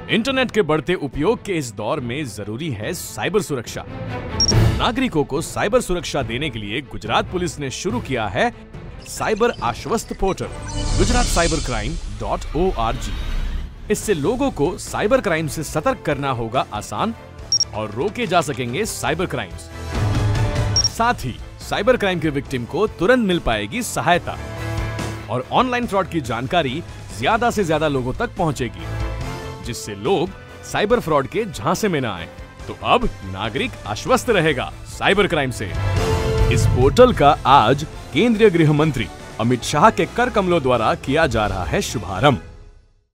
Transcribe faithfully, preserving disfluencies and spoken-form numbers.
Internet के बढ़ते उपयोग के इस दौर में जरूरी है साइबर सुरक्षा। नागरिकों को साइबर सुरक्षा देने के लिए गुजरात पुलिस ने शुरू किया है साइबर आश्वस्त portal Gujarat cyber crime dot O R G. इससे लोगों को साइबर क्राइम से सतर्क करना होगा आसान और रोके जा सकेंगे साइबर क्राइम्स। साथ ही साइबर क्राइम के विक्टिम को तुरंत मिल पाएगी सहायता और ऑनलाइन फ्रॉड की जानकारी ज्यादा से ज्यादा लोगों तक पहुंचेगी, जिससे लोग साइबर फ्रॉड के झांसे में न आए। तो अब नागरिक आश्वस्त रहेगा साइबर क्राइम से। इस पोर्टल का आज केंद्रीय गृह मंत्री अमित शाह के कर कमलों द्वारा किया जा रहा है शुभारंभ।